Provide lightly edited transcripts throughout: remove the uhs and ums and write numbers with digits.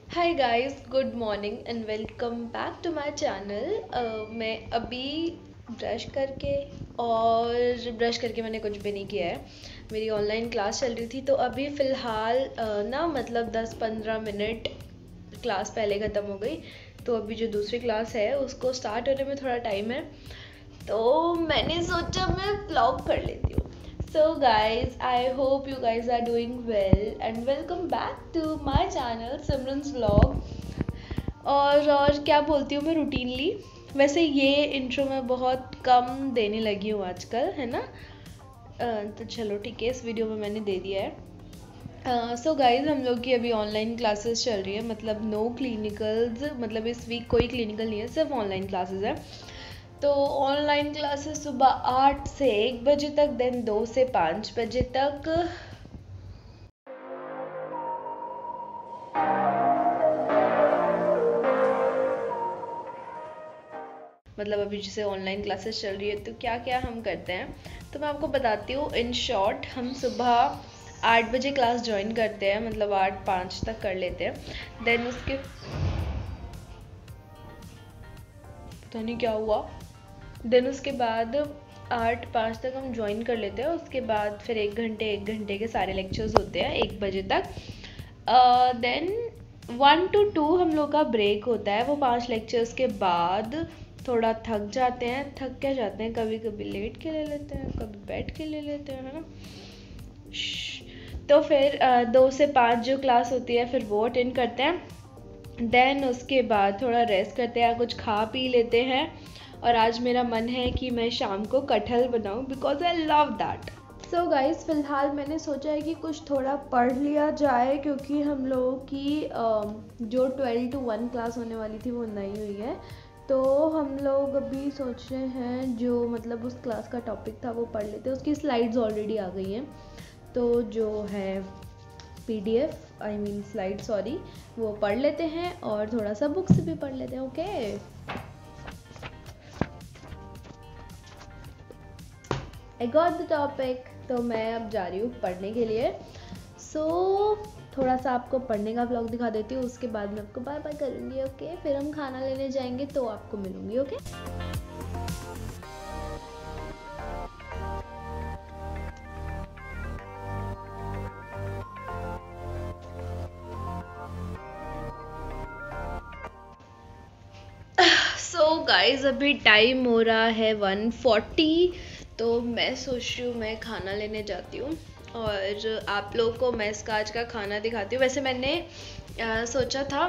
Hi guys, good morning and welcome back to my channel. मैं अभी brush करके मैंने कुछ भी नहीं किया है। मेरी ऑनलाइन क्लास चल रही थी तो अभी फ़िलहाल ना मतलब 10-15 मिनट क्लास पहले ख़त्म हो गई। तो अभी जो दूसरी क्लास है उसको स्टार्ट होने में थोड़ा टाइम है, तो मैंने सोचा मैं व्लॉग कर लेती हूँ। So guys, I hope you guys are doing well and welcome back to my channel Simran's Vlog। और क्या बोलती हूँ मैं रूटीनली, वैसे ये इंट्रो मैं बहुत कम देने लगी हूँ आजकल, है ना। तो चलो ठीक है, इस वीडियो में मैंने दे दिया है। सो गाइज, हम लोग की अभी ऑनलाइन क्लासेस चल रही है, मतलब नो क्लिनिकल्स, मतलब इस वीक कोई क्लिनिकल नहीं है, सिर्फ ऑनलाइन क्लासेस है। तो ऑनलाइन क्लासेस सुबह 8 से 1 बजे तक, देन 2 से 5 बजे तक। मतलब अभी जैसे ऑनलाइन क्लासेस चल रही है तो क्या क्या हम करते हैं, तो मैं आपको बताती हूँ। इन शॉर्ट, हम सुबह 8 बजे क्लास ज्वाइन करते हैं, मतलब 8-5 तक कर लेते हैं। देन उसके पता नहीं क्या हुआ। देन उसके बाद 8-5 तक हम ज्वाइन कर लेते हैं। उसके बाद फिर 1 घंटे के सारे लेक्चर्स होते हैं 1 बजे तक। देन 1 to 2 हम लोग का ब्रेक होता है। वो 5 लेक्चर्स के बाद थोड़ा थक जाते हैं, थक क्या जाते हैं, कभी कभी लेट के ले लेते हैं, कभी बैठ के ले लेते हैं, है ना। तो फिर 2 से 5 जो क्लास होती है फिर वो अटेंड करते हैं। देन उसके बाद थोड़ा रेस्ट करते हैं, कुछ खा पी लेते हैं। और आज मेरा मन है कि मैं शाम को कटहल बनाऊं, because I love that. So guys, फ़िलहाल मैंने सोचा है कि कुछ थोड़ा पढ़ लिया जाए, क्योंकि हम लोगों की जो 12 to 1 क्लास होने वाली थी वो नहीं हुई है। तो हम लोग अभी सोच रहे हैं जो मतलब उस क्लास का टॉपिक था वो पढ़ लेते हैं। उसकी स्लाइड्स ऑलरेडी आ गई हैं, तो जो है PDF, I mean slide, sorry, वो पढ़ लेते हैं और थोड़ा सा बुक से भी पढ़ लेते हैं। Okay, I got the topic. तो मैं अब जा रही हूँ पढ़ने के लिए। थोड़ा सा आपको पढ़ने का व्लॉग दिखा देती हूँ, उसके बाद मैं आपको बाय बाय करूँगी। ओके, फिर हम खाना लेने जाएंगे तो आपको मिलूँगी। ओके। गाइज, अभी टाइम हो रहा है 1:40। तो मैं सोच रही हूँ मैं खाना लेने जाती हूँ और आप लोगों को मेस का आज का खाना दिखाती हूँ। वैसे मैंने सोचा था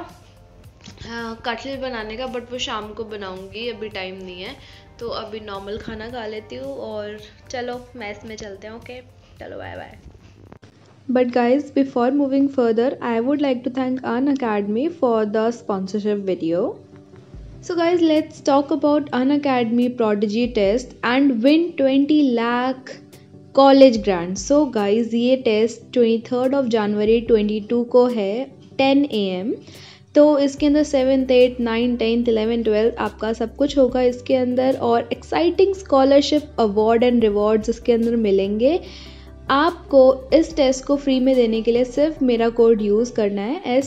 कटहल बनाने का, बट वो शाम को बनाऊंगी, अभी टाइम नहीं है। तो अभी नॉर्मल खाना खा लेती हूँ और चलो मेस में चलते हैं। ओके, चलो bye bye. But guys, before moving further, I would like to thank Unacademy for the sponsorship video. So guys, let's talk about Unacademy Prodigy Test and win 20 lakh college grant. So guys, ये test 23 जनवरी 2022 को है 10 AM। तो इसके अंदर 7th 8th 9th 10th 11th 12th आपका सब कुछ होगा इसके अंदर, और exciting scholarship award and rewards इसके अंदर मिलेंगे। आपको इस टेस्ट को फ्री में देने के लिए सिर्फ मेरा कोड यूज़ करना है,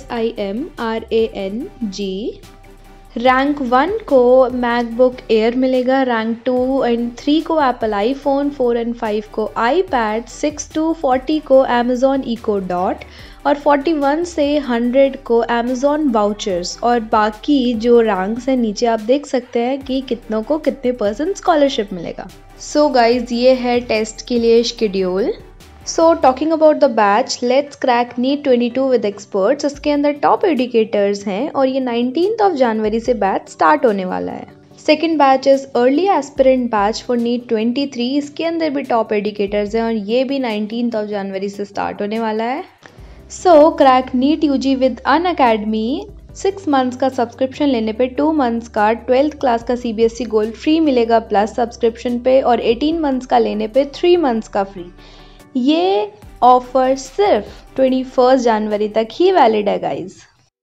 SIMRANG। रैंक 1 को मैकबुक एयर मिलेगा, रैंक 2 एंड 3 को एप्पल आईफोन, 4 एंड 5 को आईपैड, 6 to 40 को अमेजॉन इको डॉट, और 41 से 100 को अमेजॉन वाउचर्स। और बाकी जो रैंक्स हैं नीचे आप देख सकते हैं कि कितनों को कितने % स्कॉलरशिप मिलेगा। सो गाइज, ये है टेस्ट के लिए schedule. So talking about the batch, let's crack NEET 22 with experts. इसके अंदर टॉप एडुकेटर्स हैं और ये 19th जनवरी से बैच स्टार्ट होने वाला है। Second batch is early aspirant batch for NEET 23। इसके अंदर भी टॉप एडुकेटर्स हैं और ये भी 19th जनवरी से स्टार्ट होने वाला है। So crack NEET UG with Unacademy. 6 months का सब्सक्रिप्शन लेने पे 2 मंथ्स का 12th क्लास का CBSE गोल्ड फ्री मिलेगा प्लस सब्सक्रिप्शन पे, और 18 मंथ्स का लेने पे 3 मंथ्स का फ्री। ये ऑफर सिर्फ 21 जनवरी तक ही वैलिड है guys.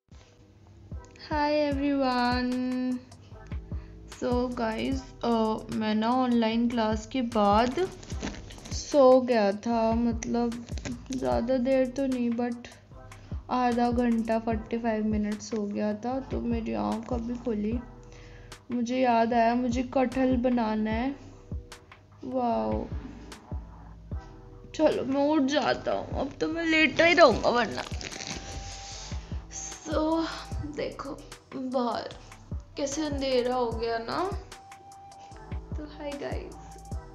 Hi everyone. So guys, मैं ना ऑनलाइन क्लास के बाद सो गया था, मतलब ज़्यादा देर तो नहीं, बट आधा घंटा 45 मिनट्स हो गया था, तो मेरी आँख अभी खुली। मुझे याद आया मुझे कटहल बनाना है। वाओ, चलो मैं उठ जाता हूँ, अब तो मैं लेटा ही रहूँगा वरना। देखो बाहर कैसे अंधेरा हो गया ना। तो हाय गाइस,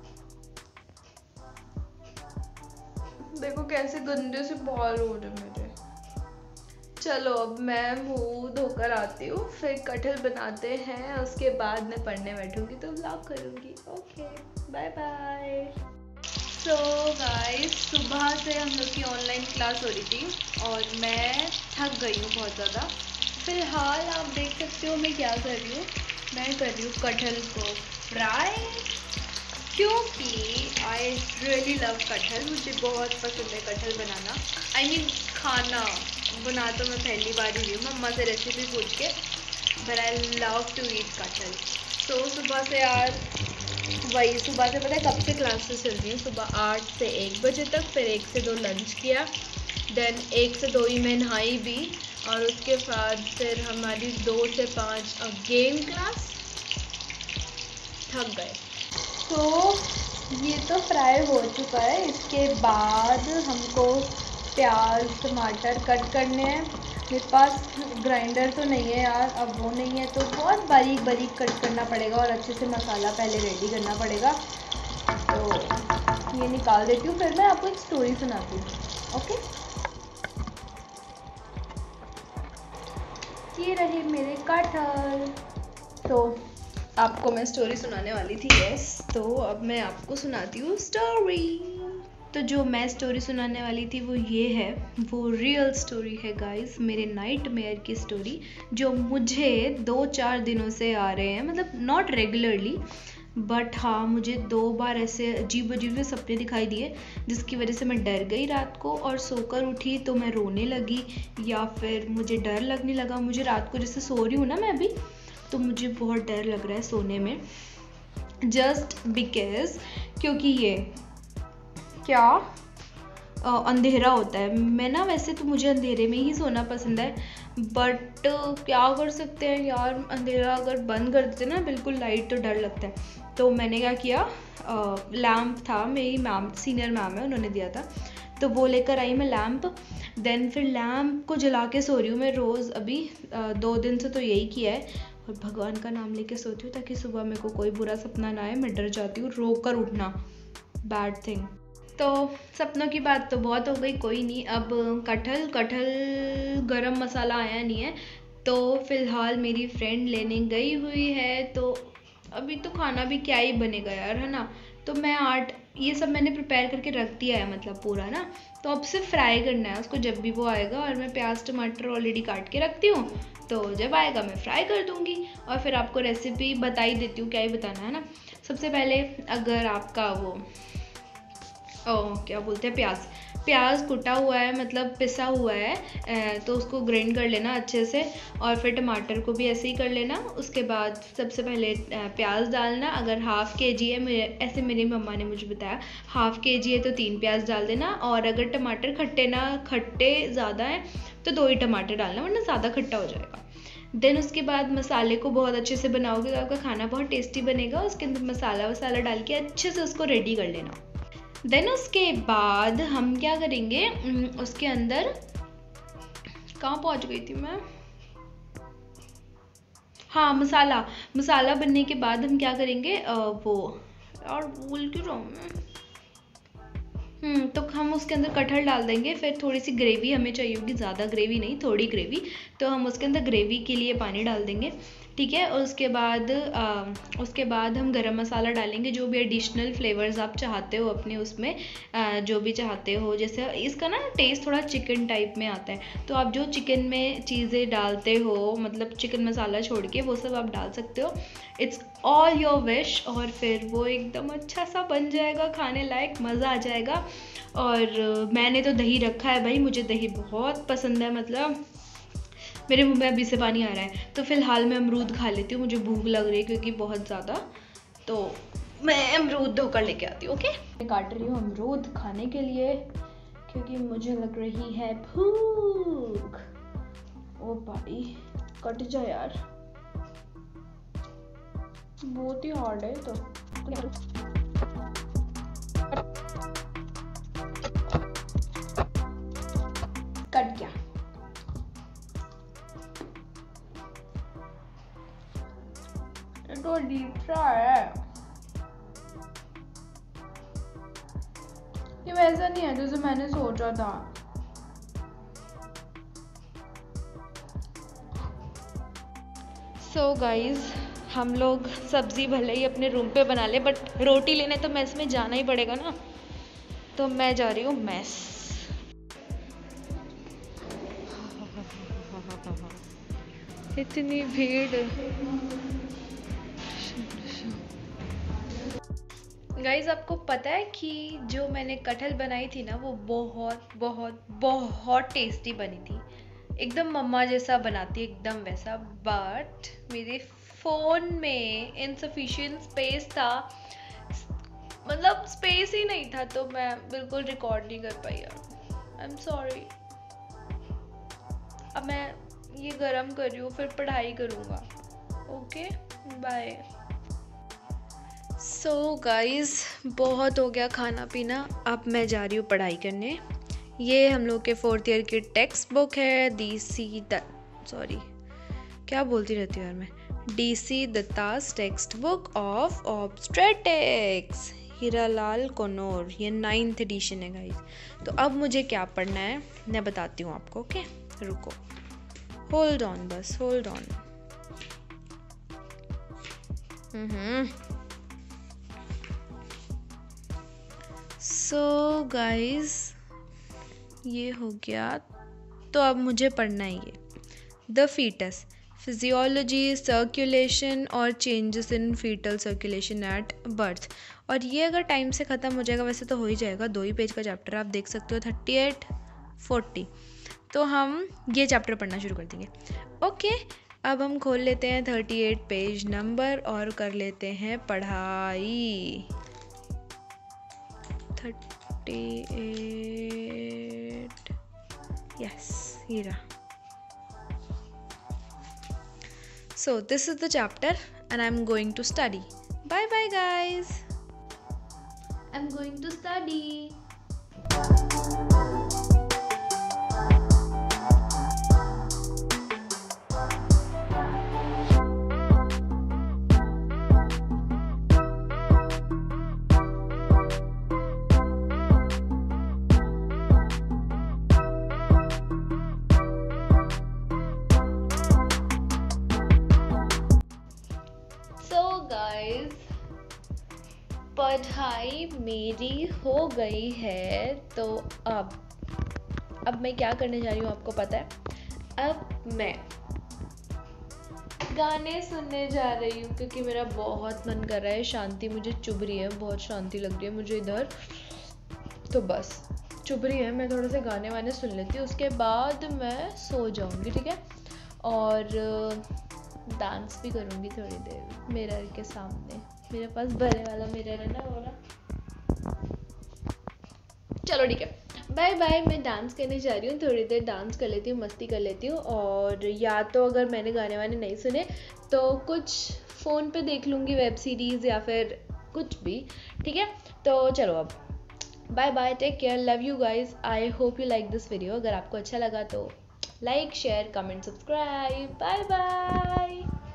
देखो कैसे गंदे से बाल हो रहे मेरे। चलो अब मैं मुंह धोकर आती हूँ, फिर कटहल बनाते हैं, उसके बाद मैं पढ़ने बैठूंगी तो व्लॉग करूंगी। Okay, bye bye. So guys, सुबह से हम लोग की ऑनलाइन क्लास हो रही थी और मैं थक गई हूँ बहुत ज़्यादा। फिलहाल आप देख सकते हो मैं क्या कर रही हूँ। मैं कर रही हूँ कटहल को फ्राई, क्योंकि आई रियली लव कटहल। मुझे बहुत पसंद है कटहल बनाना। आई मीन खाना बना तो मैं पहली बार ही रही हूँ मम्मा से रेसिपी पूछ के, but I love to eat कटहल। तो सुबह से यार वही, सुबह से पता है कब से क्लासेस चल रही हैं, सुबह 8 से 1 बजे तक, फिर 1 से 2 लंच किया, देन 1 से 2 ही मैं नहाई भी, और उसके बाद फिर हमारी 2 से 5 अगेन क्लास। थक गए। तो ये तो फ्राई हो चुका है। इसके बाद हमको प्याज टमाटर कट करने हैं। मेरे पास ग्राइंडर तो नहीं है यार, अब वो नहीं है तो बहुत बारीक बारीक कट करना पड़ेगा और अच्छे से मसाला पहले रेडी करना पड़ेगा। तो ये निकाल देती हूँ, फिर मैं आपको एक स्टोरी सुनाती हूँ। ओके, ये रहे मेरे कटहल। तो आपको मैं स्टोरी सुनाने वाली थी, यस। तो अब मैं आपको सुनाती हूँ स्टोरी। तो जो मैं स्टोरी सुनाने वाली थी वो ये है, वो रियल स्टोरी है गाइस, मेरे नाइटमेयर की स्टोरी, जो मुझे 2-4 दिनों से आ रहे हैं, मतलब नॉट रेगुलरली, बट हाँ मुझे 2 बार ऐसे अजीब अजीब से सपने दिखाई दिए, जिसकी वजह से मैं डर गई रात को, और सोकर उठी तो मैं रोने लगी, या फिर मुझे डर लगने लगा। मुझे रात को जैसे सो रही हूँ ना मैं अभी, तो मुझे बहुत डर लग रहा है सोने में, जस्ट बिकॉज, क्योंकि ये क्या अंधेरा होता है। मैं ना वैसे तो मुझे अंधेरे में ही सोना पसंद है, बट क्या कर सकते हैं यार, अंधेरा अगर बंद कर देते ना बिल्कुल लाइट, तो डर लगता है। तो मैंने क्या किया, लैम्प था, मेरी मैम सीनियर मैम है, उन्होंने दिया था, तो वो लेकर आई मैं लैम्प। देन फिर लैम्प को जला के सो रही हूँ मैं रोज़, अभी 2 दिन से तो यही किया है, और भगवान का नाम लेके सोती हूँ ताकि सुबह मेरे को कोई बुरा सपना ना आए। मैं डर जाती हूँ, रो कर उठना बैड थिंग। तो सपनों की बात तो बहुत हो गई, कोई नहीं। अब कटहल गरम मसाला आया नहीं है, तो फिलहाल मेरी फ्रेंड लेने गई हुई है, तो अभी तो खाना भी क्या ही बनेगा यार, है ना। तो मैं ये सब मैंने प्रिपेयर करके रख दिया है, मतलब पूरा ना, तो अब सिर्फ फ्राई करना है उसको जब भी वो आएगा, और मैं प्याज टमाटर ऑलरेडी काट के रखती हूँ, तो जब आएगा मैं फ्राई कर दूँगी, और फिर आपको रेसिपी बता ही देती हूँ, क्या ही बताना है ना। सबसे पहले अगर आपका वो क्या बोलते हैं, प्याज कुटा हुआ है, मतलब पिसा हुआ है, तो उसको ग्राइंड कर लेना अच्छे से, और फिर टमाटर को भी ऐसे ही कर लेना। उसके बाद सबसे पहले प्याज डालना। अगर हाफ़ kg है, ऐसे मेरी मम्मा ने मुझे बताया, हाफ़ kg है तो 3 प्याज डाल देना, और अगर टमाटर खट्टे ज़्यादा हैं तो 2 ही टमाटर डालना, वरना ज़्यादा खट्टा हो जाएगा। देन उसके बाद मसाले को बहुत अच्छे से बनाओगे तो आपका खाना बहुत टेस्टी बनेगा। उसके अंदर मसाला डाल के अच्छे से उसको रेडी कर लेना। देन उसके बाद हम क्या करेंगे, उसके अंदर कहाँ पहुँच गई थी मैं, हाँ मसाला बनने के बाद हम क्या करेंगे, वो और भूल क्यों रहा हूँ मैं, तो हम उसके अंदर कटहल डाल देंगे। फिर थोड़ी सी ग्रेवी हमें चाहिए होगी, ज़्यादा ग्रेवी नहीं, थोड़ी ग्रेवी, तो हम उसके अंदर ग्रेवी के लिए पानी डाल देंगे, ठीक है। उसके बाद हम गरम मसाला डालेंगे, जो भी एडिशनल फ्लेवर्स आप चाहते हो अपने उसमें, जो भी चाहते हो। जैसे इसका ना टेस्ट थोड़ा चिकन टाइप में आता है, तो आप जो चिकन में चीज़ें डालते हो, मतलब चिकन मसाला छोड़ के वो सब आप डाल सकते हो, इट्स ऑल योर विश। और फिर वो एकदम अच्छा सा बन जाएगा, खाने लायक, मज़ा आ जाएगा। और मैंने तो दही रखा है भाई, मुझे दही बहुत पसंद है, मतलब मेरे मुंह में अभी से पानी आ रहा है। तो फिलहाल मैं अमरूद खा लेती हूँ, मुझे भूख लग रही है क्योंकि बहुत ज़्यादा, तो मैं अमरूद धोकर लेके आती हूँ। ओके, मैं काट रही हूँ अमरूद खाने के लिए, क्योंकि मुझे लग रही है भूख। ओ भाई कट जा यार, बहुत ही हार्ड है तो। कट गया। ये तो डीप सा है, ये वैसा नहीं है जैसे मैंने सोचा था। सो गाइज, हम लोग सब्जी भले ही अपने रूम पे बना ले, बट रोटी लेने तो मेस में जाना ही पड़ेगा ना, तो मैं जा रही हूँ मेस। इतनी भीड़। गाइज आपको पता है कि जो मैंने कटहल बनाई थी ना, वो बहुत बहुत बहुत टेस्टी बनी थी, एकदम मम्मा जैसा बनाती है, एकदम वैसा। बट मेरे फ़ोन में इनसफिशिएंट स्पेस था, मतलब स्पेस ही नहीं था, तो मैं बिल्कुल रिकॉर्ड नहीं कर पाई यार। I am sorry. अब मैं ये गरम कर रही हूँ, फिर पढ़ाई करूँगा। Okay bye. सो गाइस, बहुत हो गया खाना पीना, अब मैं जा रही हूँ पढ़ाई करने। ये हम लोग के 4th ईयर की टेक्स्ट बुक है, क्या बोलती रहती हूँ यार मैं, DC Dutta's text book of obstetrics, Hiralal Konar. ये 9th एडिशन है गाइस। तो अब मुझे क्या पढ़ना है मैं बताती हूँ आपको। ओके रुको, होल्ड ऑन, बस होल्ड ऑन। सो गाइस, ये हो गया, तो अब मुझे पढ़ना है ये द फीटस, फिजियोलॉजी, सर्कुलेशन और changes in fetal circulation at birth. और ये अगर टाइम से ख़त्म हो जाएगा, वैसे तो हो ही जाएगा, 2 ही पेज का चैप्टर आप देख सकते हो, 38 40। तो हम ये चैप्टर पढ़ना शुरू कर देंगे। ओके, अब हम खोल लेते हैं 38 पेज नंबर और कर लेते हैं पढ़ाई। 38, yes, here. So this is the chapter and I'm going to study. Bye bye guys. I'm going to study. Guys, पढ़ाई मेरी हो गई है, तो अब मैं क्या करने जा रही हूँ आपको पता है? अब मैं गाने सुनने जा रही हूँ, क्योंकि मेरा बहुत मन कर रहा है, शांति मुझे चुभ रही है, बहुत शांति लग रही है मुझे इधर, तो बस चुभ रही है। मैं थोड़े से गाने वाने सुन लेती हूँ, उसके बाद मैं सो जाऊँगी, ठीक है? और डांस भी करूँगी थोड़ी देर मिरर के सामने, मेरे पास बड़े वाला मिरर है ना, वो ना। चलो ठीक है, बाय बाय। मैं डांस करने जा रही हूँ, थोड़ी देर डांस कर लेती हूँ, मस्ती कर लेती हूँ, और या तो अगर मैंने गाने वाने नहीं सुने तो कुछ फ़ोन पे देख लूँगी, वेब सीरीज़ या फिर कुछ भी, ठीक है? तो चलो अब bye bye, take care, love you guys. I hope you like this video. अगर आपको अच्छा लगा तो like, share, comment, subscribe. Bye bye.